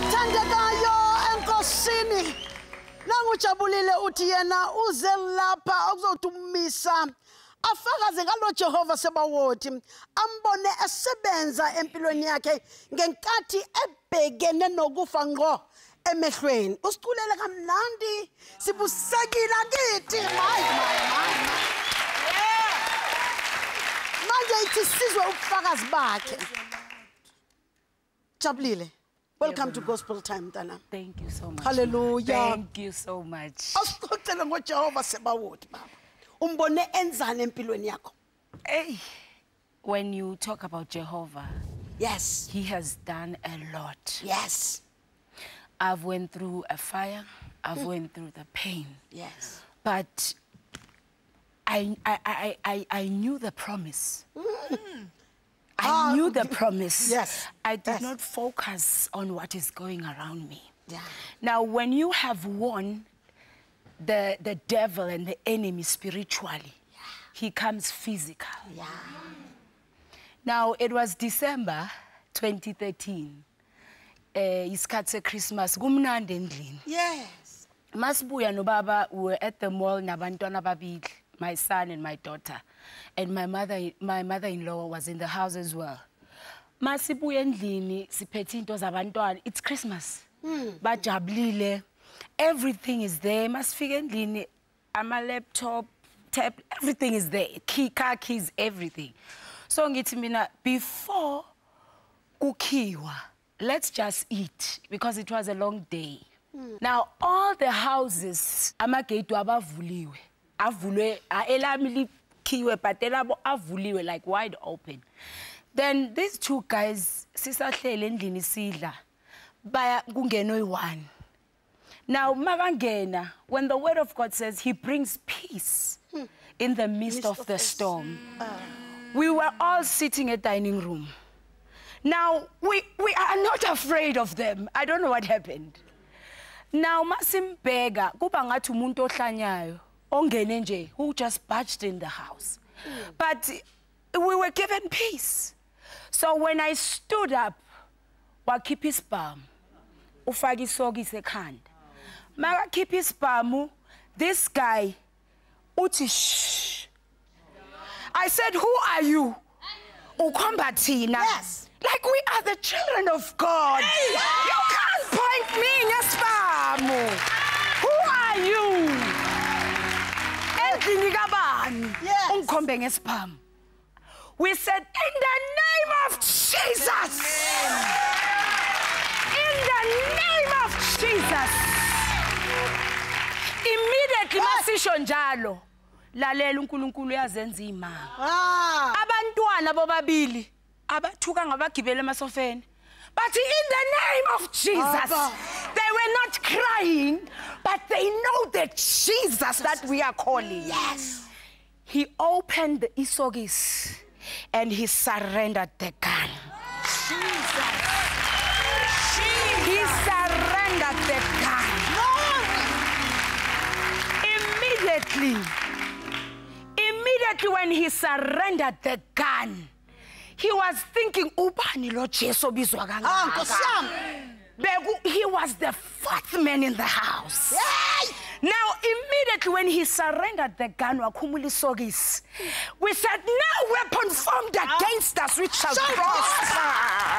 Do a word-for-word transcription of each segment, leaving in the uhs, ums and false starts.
Bathandekayo enkosini. Nangujabulile uthi yena uze lapha ukuzotumisa. Afakaze ngalo Jehova Sebawothi ambone esebenza empilweni yakhe ngenkathi ebhekene nokufa ngqo emehlweni. Usiculele kamnandi sibusekile kithi. Hayi hayi. Manje ithi sizwe ubufakazi bakhe. Jabulile. Welcome to Gospel Time, Tana. Thank you so much. Hallelujah. Thank you so much. Asicocela ngoJehova Sebawothi baba. Umbone enzani empilweni yakho? Hey, when you talk about Jehovah, yes, he has done a lot. Yes. I've went through a fire. I've mm. went through the pain. Yes. But I I I I, I knew the promise. Mm. I knew the promise. Yes. I did yes. not focus on what is going around me. Yeah. Now, when you have won the, the devil and the enemy spiritually, yeah. he comes physical. Yeah. Now, it was December twenty thirteen. Isikhathi Christmas. Kumnandi endlini. Yes. Masibuya no baba were at the mall nabantwana babili. My son and my daughter, and my mother, my mother-in-law was in the house as well. Masibuya endlini siphethe into zabantwana. It's Christmas. Mm. Bajabulile. Everything is there. Masifika endlini, ama laptop, tab, everything is there. Key, car keys, everything. So ngithi mina before kukhiwa, let's just eat because it was a long day. Mm. Now all the houses amagate abavuliwe. Avulwe elami likhiwe but elabo avuliwe like wide open. Then these two guys sisahlele endlini sidla baya kungena oyi-one. Now mabangena, when the word of God says he brings peace hmm. in the midst, midst of, of the storm. Uh. We were all sitting at dining room. Now we we are not afraid of them. I don't know what happened. Now masimbheka kuba ngathi umuntu ohlanyayo. Who just barged in the house. Mm. But we were given peace. So when I stood up, wakhipha isibhamu, ufaka isoka isekhanda. Makakhipha isibhamu, this guy, uthi shh. I said, who are you? Ukhomba thina. Yes. Like we are the children of God. Hey. You can't point me ngesibhamu. Who are you? Yes. We said, in the name of Jesus. Amen. In the name of Jesus. Immediately, masisho njalo. Lalela uNkulunkulu yazenza imanga. Ah. Abantwana bobabili abathuka ngabagibele emasofeni. But in the name of Jesus, Abba. They were not crying, but they know the Jesus that we are calling. Yes. He opened the isogis and he surrendered the gun. Jesus. Jesus. He surrendered the gun. Immediately, immediately when he surrendered the gun, he was thinking, Ubani lo Jesu bizwa kangaka. He was the fourth man in the house. Yay! Now, immediately when he surrendered the gun, we said, no weapon formed against us which shall prosper.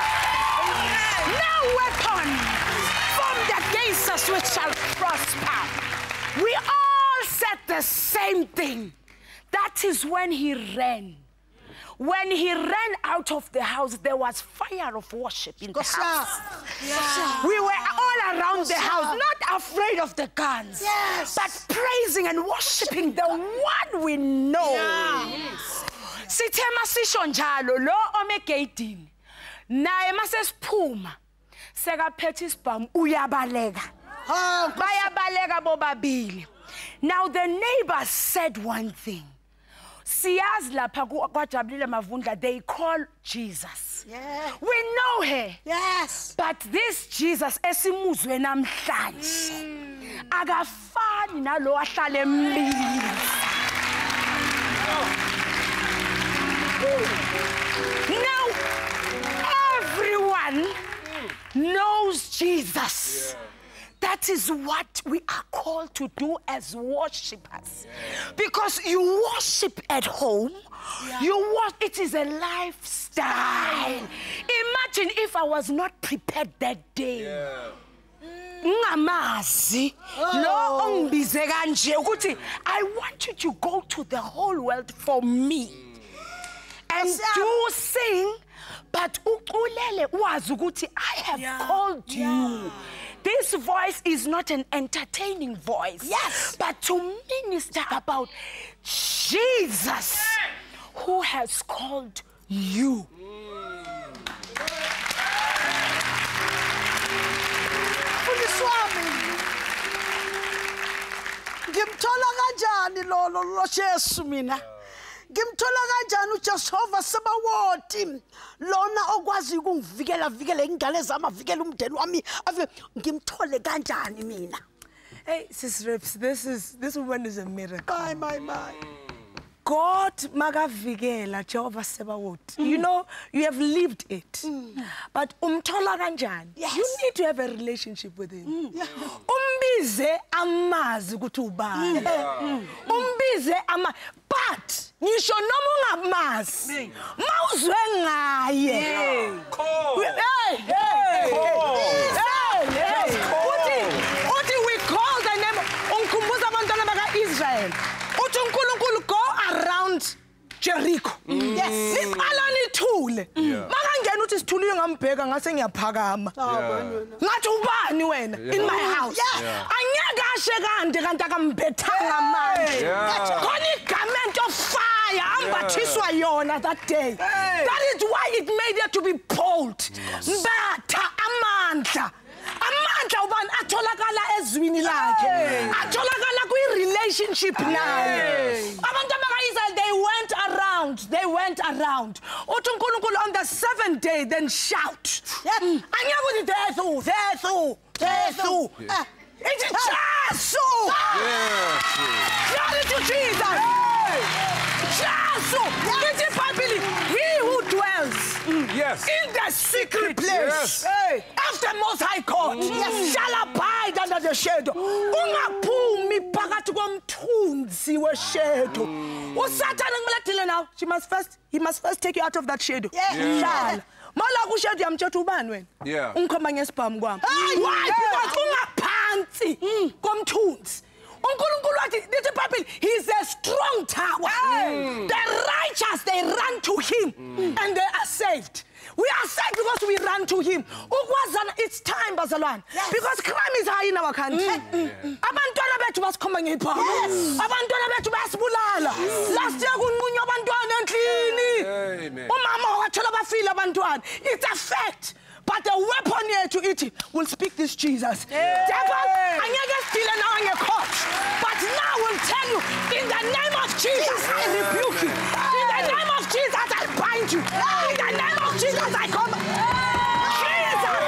No weapon formed against us which shall prosper. We all said the same thing. That is when he ran. When he ran out of the house, there was fire of worship in the house. Yeah. We were all around the house, not afraid of the guns, yes. but praising and worshiping the one we know. Sithema sisho njalo lo omegedini. Naye masesiphuma sekaphethe isibhamu uyabaleka. Bayabaleka bobabili. Now the neighbors said one thing. Siyaz lapha kwaJabulile Mavundla, they call Jesus. Yeah. We know her. Yes. But this Jesus esimuzwe namhlanje akafani nalo ahlale embili. Now everyone knows Jesus. Yeah. That is what we are called to do as worshipers. Yeah. Because you worship at home, yeah. you worship, it is a lifestyle. Imagine if I was not prepared that day. Yeah. Ngamazi lo ongibize kanje ukuthi I want you to go to the whole world for me and do sing, but uqulele wazi ukuthi I have yeah. called yeah. you. This voice is not an entertaining voice, yes, but to minister about Jesus who has called you. Ngimthola kanjani lo lo lo Jesu mina? Ngimthola kanjani uJehova Sabawothi lona okwazi ukungivikela vikela ingane zami avikela umndeni wami ngimthole kanjani mina? Hey sis Rips, this is this woman is a miracle. My my my. God magavikela Jehovah Sabawoth. Mm. You know, you have lived it. Mm. But umthola kanjani? Yes. You need to have a relationship with him. Mm. Yeah. Umbize amazi ukuthi ubani. Umbize ama but ngisho noma ungamazi mawuzwe ngaye. Hey. Hey. Hey. Uthi uthi we call the name unkumbuza abantwana baka Israel. Uthi uNkulunkulu go around Jericho. Mm. Yes. Niqala nithule. Makangena uthi sithulile ngambheka ngase ngiyaphakama. Ngathi ubani wena in my house. Angeke ashe kande kanti akambethanga amandla. Khona igament of fire ambathiswa yona that day. That is why it made her to be bold. Mbatha amandla. Amandla ubani atholakala ezwini lakhe. Atholakala kwi relationship naye. Abantu bakaIsrael they went around, they went around. Uthi uNkulunkulu on the seventh day then shout. Angeke uthi Jesu, Jesu, Jesu. It's Jesu. Glory to Jesus. Jesu. It's the Bible. He who dwells yes. in the secret place. Yes. Hey. After Most High God, yes. shall abide under the shadow. Ungaphumi phakathi komthunzi weshadow. Usathana kumele deal now. She must first, he must first take you out of that shadow. Yeah. Shall. Mala kushadow yamthetha ubani wena? Yeah. Ungikhomba ngesibhamu kwami. Why? Because ungaphansi komthunzi. uNkulunkulu wathi lithi iBhayibheli he is a strong tower. Mm. The righteous they run to him mm. and they are saved. We are saved because we run to him. Ukwazana it's time bazalwane. Yes. Because crime is high in our country. Abantwana bethu basikhomba ngephapho. Abantwana bethu bayasibulala. Last year kunqunywa abantwana endlini. Umama wathola bafile abantwana. It's a fact. But the weapon here to it will speak this Jesus. Yeah. Devil, angeke sidile nawe ngecourt. But now we'll tell you, in the name of Jesus, I rebuke you. In the name of Jesus, I bind you. In the name of Jesus, I come. Jesus!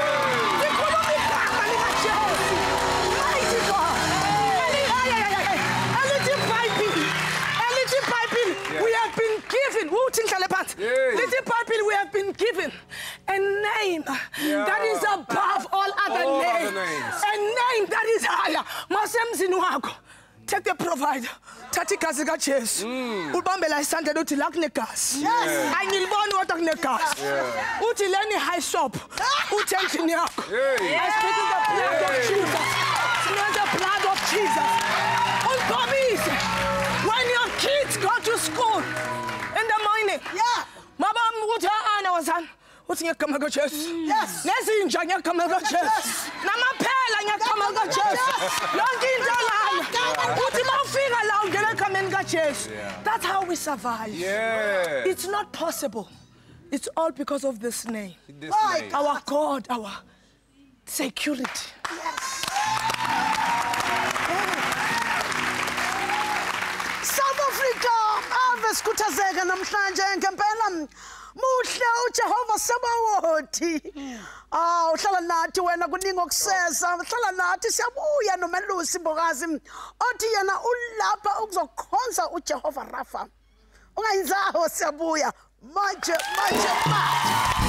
Mighty God! We have been given. Little Bible, we have been given a name yeah. that is above all other all names. Other names. A name that is higher. Masemzini wako. Take the provider. Tati kazi ka Jesu. Ubambela isandla uthi la kunegas. Yes. Ayilibona what kunegas. Uthi leni high shop. Uthi endlini yakho. I speak in the blood of Jesus. Smell the blood of Jesus. Unkomise. When your kids go to school in the morning. Yeah. Mama uthi ana wazana. Uthi ngegama kaJesu. Yes. Nezinja ngegama kaJesu. Namaphela ngegama kaJesu. Lonke into lana. Uthi mawufika la ungena egameni kaJesu. That's how we survive. Yeah. It's not possible. It's all because of this name. This right. name. Our God, our security. Yes. South Africa, ave sikhuthazeka namhlanje ngempela muhle uJehova Sabawothi. Ah, uhlala nathi wena kuningi okusesa, uhlala nathi siyabuya noMelusi Mbokazi othi yena ulapha ukuzokhonza uJehova Rafa. Ungayinzawo siyabuya manje manje manje.